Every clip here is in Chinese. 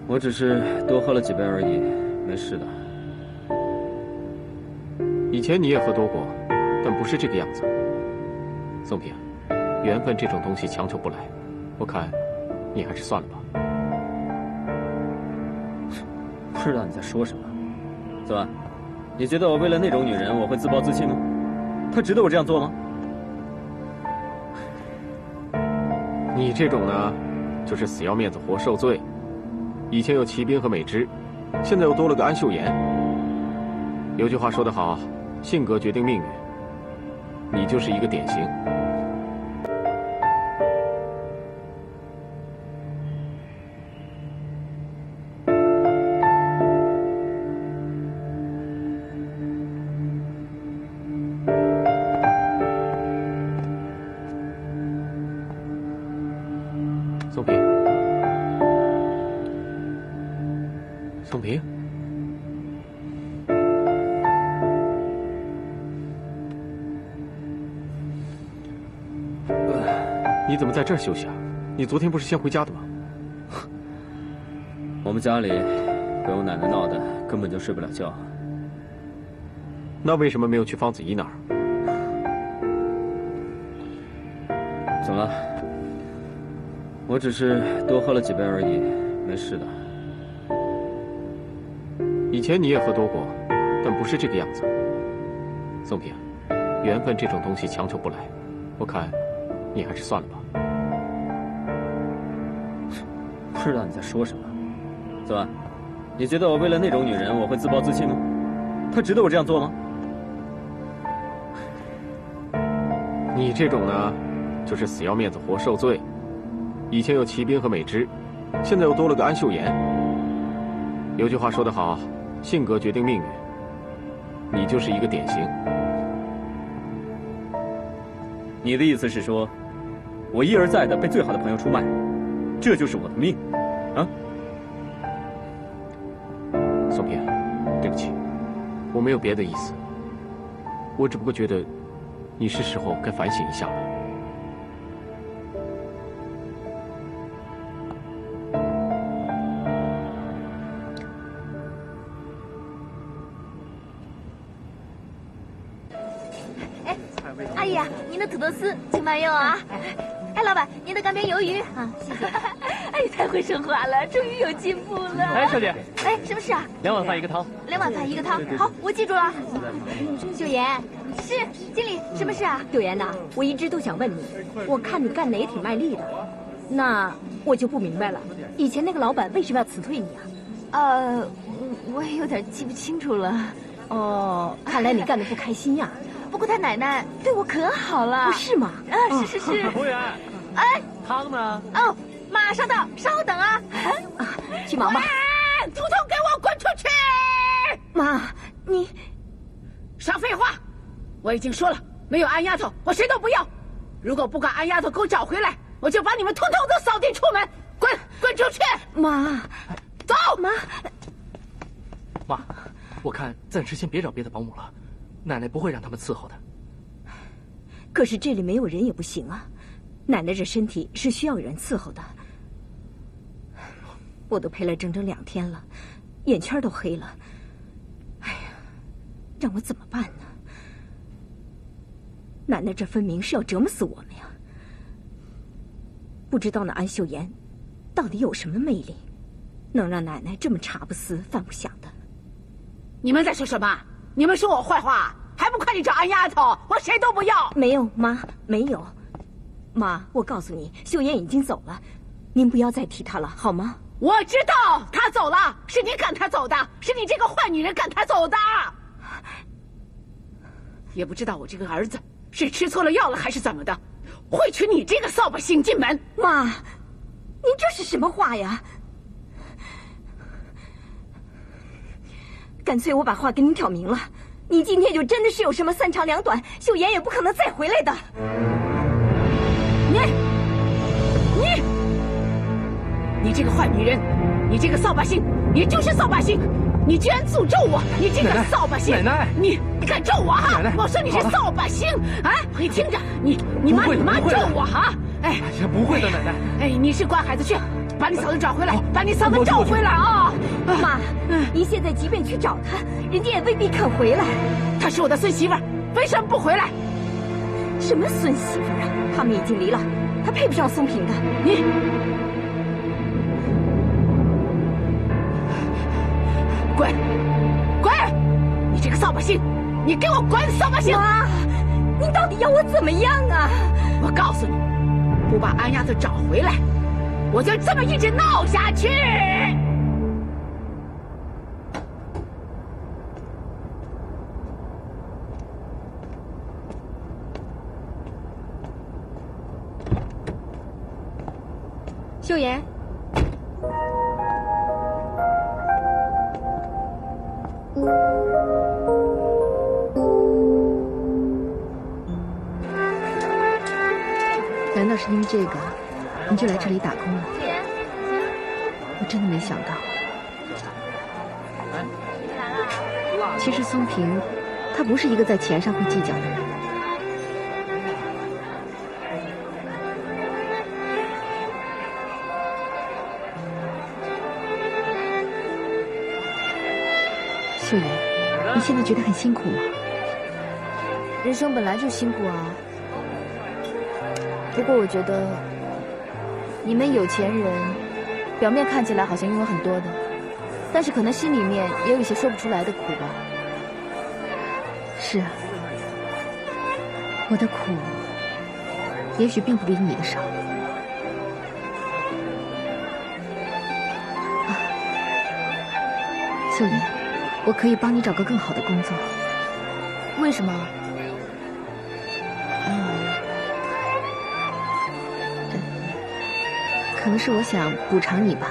我只是多喝了几杯而已，没事的。 以前你也喝多过，但不是这个样子。宋平，缘分这种东西强求不来，我看你还是算了吧。 不知道你在说什么。怎么，你觉得我为了那种女人我会自暴自弃吗？她值得我这样做吗？ 你这种呢，就是死要面子活受罪。以前有齐斌和美芝，现在又多了个安秀妍。有句话说得好，性格决定命运。你就是一个典型。宋平，宋平，你怎么在这儿休息啊？你昨天不是先回家的吗？ 我们家里被我奶奶闹的，根本就睡不了觉。 那为什么没有去方子怡那儿？ 怎么了？我只是多喝了几杯而已，没事的。 以前你也喝多过，但不是这个样子。宋平，缘分这种东西强求不来，我看你还是算了吧。 不知道你在说什么。怎么，你觉得我为了那种女人我会自暴自弃吗？她值得我这样做吗？ 你这种呢，就是死要面子活受罪。以前有齐斌和美芝，现在又多了个安秀妍。有句话说得好，性格决定命运。你就是一个典型。 你的意思是说，我一而再的被最好的朋友出卖，这就是我的命，啊？ 宋平，对不起，我没有别的意思，我只不过觉得，你是时候该反省一下了。 阿姨啊，您的土豆丝请慢用啊！哎，老板，您的干煸鱿鱼啊，谢谢。哎，太会说话了，终于有进步了。 哎，小姐， 哎，什么事啊 2碗饭1个汤。 2碗饭1个汤，好，我记住了。 秀妍， 是经理，什么事啊？ 秀妍呐，我一直都想问你，我看你干的也挺卖力的，那我就不明白了，以前那个老板为什么要辞退你啊？ 我也有点记不清楚了。 哦，看来你干的不开心呀。 不过他奶奶对我可好了， 不是吗？ 是是是。 服务员， 哎， 汤呢？ 哦，马上到，稍等啊。 去忙吧。 统统给我滚出去！ 妈，你少废话！我已经说了，没有安丫头，我谁都不要。如果不把安丫头给我找回来，我就把你们统统都扫地出门，滚出去！ 妈， 走！ 妈，我看暂时先别找别的保姆了，奶奶不会让他们伺候的。 可是这里没有人也不行啊，奶奶这身体是需要有人伺候的。我都陪了整整2天了，眼圈都黑了。哎呀，让我怎么办呢？奶奶这分明是要折磨死我们呀！不知道那安秀妍到底有什么魅力，能让奶奶这么茶不思饭不想的？ 你们在说什么？你们说我坏话，还不快去找安丫头？我谁都不要。 没有，妈，没有。妈，我告诉你，秀妍已经走了，您不要再提她了，好吗？ 我知道她走了，是你赶她走的，是你这个坏女人赶她走的。也不知道我这个儿子是吃错了药了还是怎么的，会娶你这个扫把星进门。 妈，您这是什么话呀？干脆我把话跟您挑明了，你今天就真的是有什么3长2短，秀妍也不可能再回来的。 你这个坏女人，你这个扫把星，你就是扫把星，你居然诅咒我！你这个扫把星， 奶奶， 你敢咒我哈？ 奶奶， 我说你是扫把星啊！你听着，你妈咒我哈？哎， 不会的，奶奶。 哎，你是乖孩子去， 把你嫂子找回来，把你嫂子找回来啊！ 妈，您现在即便去找她，人家也未必肯回来。 她是我的孙媳妇儿，为什么不回来？ 什么孙媳妇啊？他们已经离了，她配不上松平的。 你滚！滚！你这个扫把星，你给我滚！扫把星！ 妈，你到底要我怎么样啊？ 我告诉你，不把安丫头找回来，我就这么一直闹下去。 秀妍， 难道是因为这个，你就来这里打工了？我真的没想到。其实松平，他不是一个在钱上会计较的人。秀妍，你现在觉得很辛苦吗？ 人生本来就辛苦啊。不过我觉得，你们有钱人，表面看起来好像拥有很多的，但是可能心里面也有一些说不出来的苦吧。 是啊，我的苦，也许并不比你的少。秀妍，我可以帮你找个更好的工作。 为什么？ 可能是我想补偿你吧。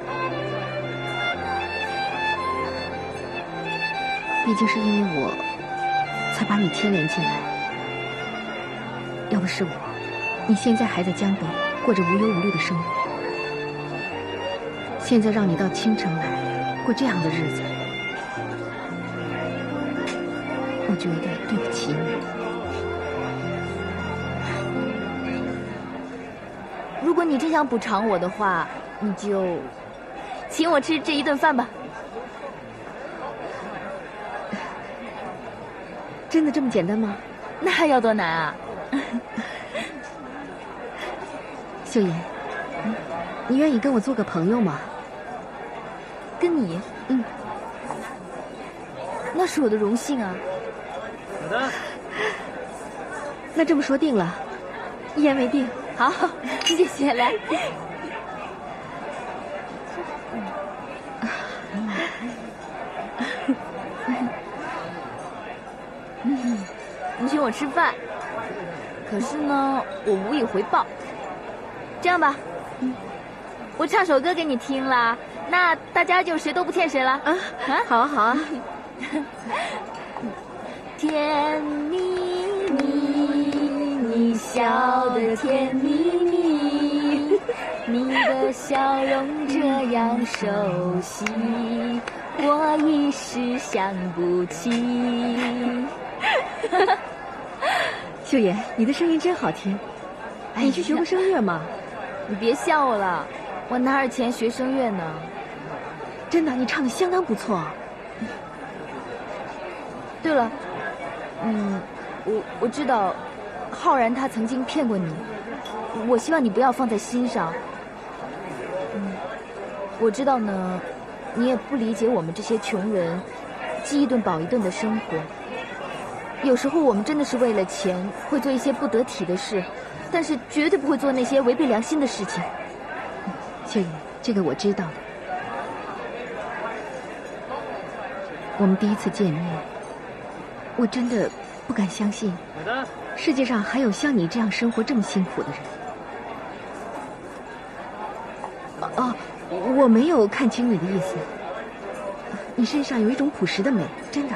毕竟是因为我，才把你牵连进来。要不是我，你现在还在江北过着无忧无虑的生活。现在让你到青城来过这样的日子，我觉得对不起你。 如果你真想补偿我的话，你就请我吃这一顿饭吧。 真的这么简单吗？ 那还要多难啊！ 秀妍，你愿意跟我做个朋友吗？ 跟你？那是我的荣幸啊。 好的。 那这么说定了，一言为定。 好，谢谢，来。你请我吃饭，可是呢，我无以回报。这样吧，我唱首歌给你听啦，那大家就谁都不欠谁了。 好啊，好啊。 甜蜜蜜，你笑得甜蜜蜜，你的笑容这样熟悉，我一时想不起。 秀妍，你的声音真好听，你去学过声乐吗？ 你别笑我了，我哪有钱学声乐呢？ 真的，你唱得相当不错。 对了，我知道，浩然他曾经骗过你，我希望你不要放在心上。我知道呢，你也不理解我们这些穷人，饥一顿饱一顿的生活。有时候我们真的是为了钱，会做一些不得体的事，但是绝对不会做那些违背良心的事情。 秀妍，这个我知道的。我们第一次见面，我真的不敢相信，世界上还有像你这样生活这么辛苦的人。我没有看清你的意思。你身上有一种朴实的美，真的。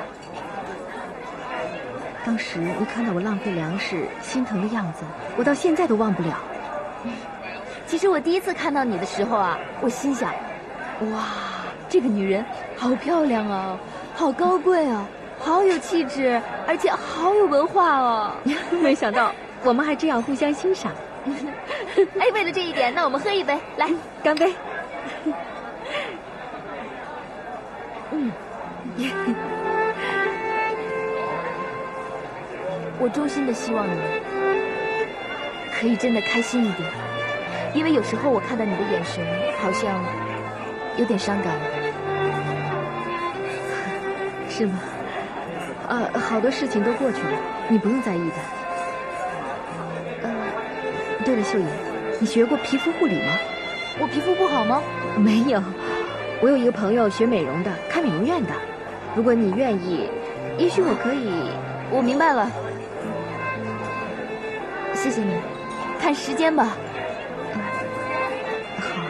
当时你看到我浪费粮食心疼的样子，我到现在都忘不了。 其实我第一次看到你的时候啊，我心想，哇，这个女人好漂亮啊，好高贵啊，好有气质，而且好有文化哦。 没想到我们还这样互相欣赏。 哎，为了这一点，那我们喝一杯，来， 干杯！ 我衷心的希望你可以真的开心一点，因为有时候我看到你的眼神好像有点伤感。 是吗？好多事情都过去了，你不用在意的。对了，秀妍，你学过皮肤护理吗？ 我皮肤不好吗？ 没有，我有一个朋友学美容的，开美容院的。如果你愿意，也许我可以。 我明白了，谢谢你。看时间吧。 好，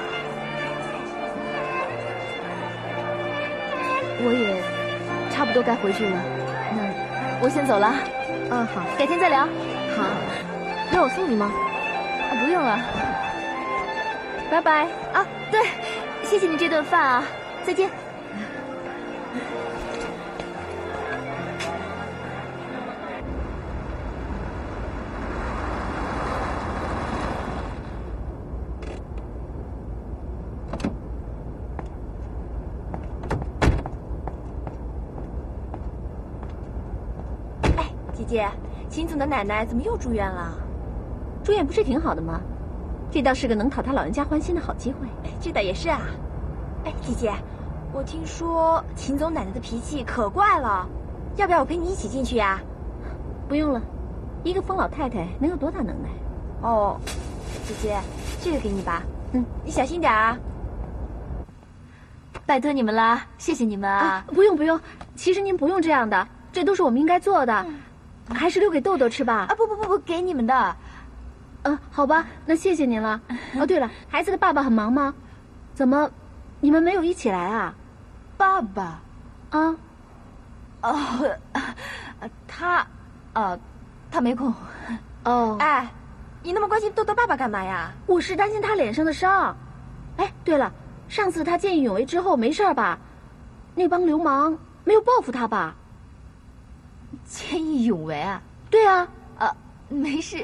我也差不多该回去了，那我先走了。 好， 改天再聊。 好，让我送你吗？ 不用了。拜拜啊！对，谢谢你这顿饭啊！再见。哎，姐姐，秦总的奶奶怎么又住院了？ 住院不是挺好的吗？这倒是个能讨他老人家欢心的好机会。 这倒也是啊。哎，姐姐，我听说秦总奶奶的脾气可怪了，要不要我陪你一起进去呀？ 不用了，一个疯老太太能有多大能耐？ 哦，姐姐，这个给你吧。你小心点啊。拜托你们了，谢谢你们啊。 不用不用，其实您不用这样的，这都是我们应该做的，还是留给豆豆吃吧。 不，给你们的。 好吧，那谢谢您了。哦，对了，孩子的爸爸很忙吗？怎么，你们没有一起来啊？ 爸爸， 啊？ 他没空。 哦， 哎，你那么关心豆豆爸爸干嘛呀？ 我是担心他脸上的伤。哎，对了，上次他见义勇为之后没事吧？那帮流氓没有报复他吧？ 见义勇为啊？ 对啊。 没事。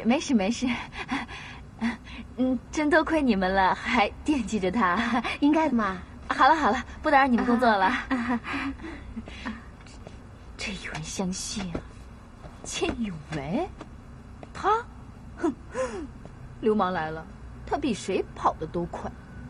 真多亏你们了，还惦记着他， 应该的嘛。 好了，不打扰你们工作了。这有人相信啊？见义勇为？他？哼，流氓来了，他比谁跑得都快。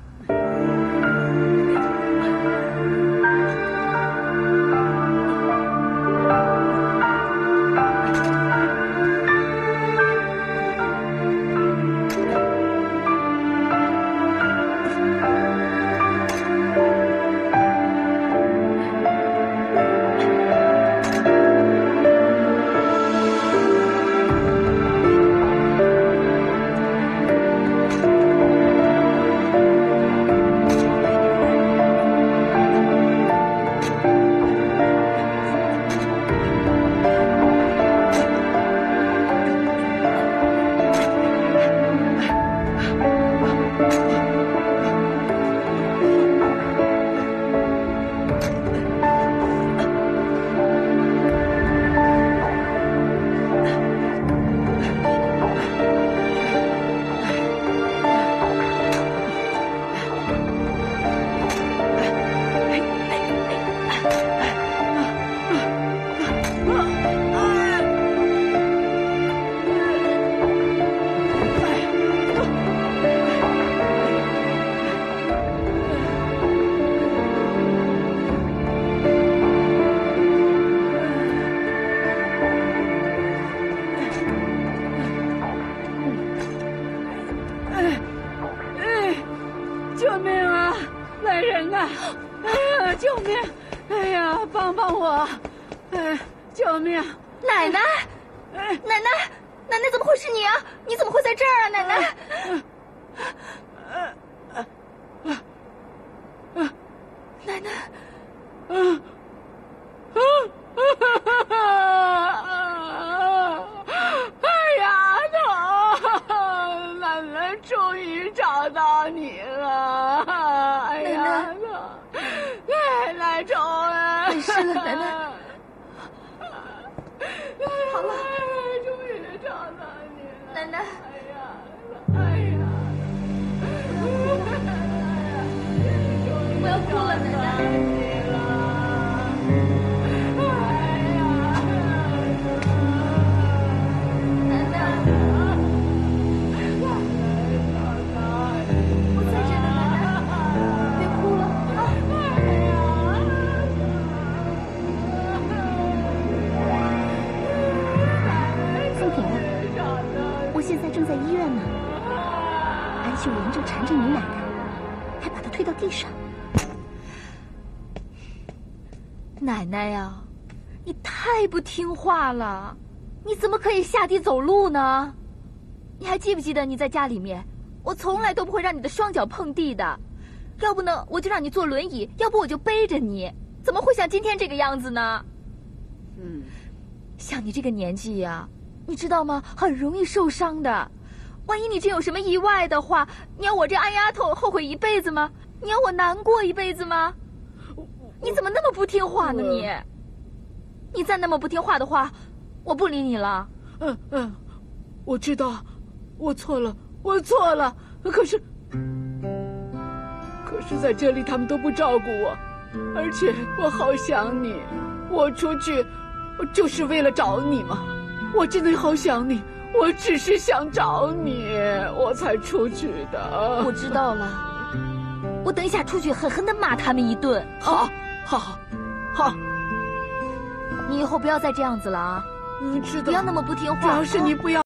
救命啊！来人呐！哎呀，救命！哎呀，帮帮我！哎，救命！ 奶奶，奶奶怎么会是你啊？你怎么会在这儿啊，奶奶？奶奶， 二丫头，奶奶终于找到你了！哎呀，奶奶终于没事了，奶奶。好了， 终于找到你了， 奶奶。 哎呀， 现在正在医院呢。安秀莲正缠着你奶奶，还把她推到地上。 奶奶呀，你太不听话了！你怎么可以下地走路呢？你还记不记得你在家里面，我从来都不会让你的双脚碰地的，要不呢我就让你坐轮椅，要不我就背着你，怎么会像今天这个样子呢？像你这个年纪呀，你知道吗？很容易受伤的。万一你真有什么意外的话，你要我这安丫头后悔一辈子吗？你要我难过一辈子吗？你怎么那么不听话呢你？你再那么不听话的话，我不理你了。 我知道，我错了，我错了。可是在这里他们都不照顾我，而且我好想你。我出去就是为了找你嘛，我真的好想你，我只是想找你，我才出去的。 我知道了，我等一下出去狠狠地骂他们一顿。 好， 你以后不要再这样子了啊！ 知道， 不要那么不听话。 主要是你不要。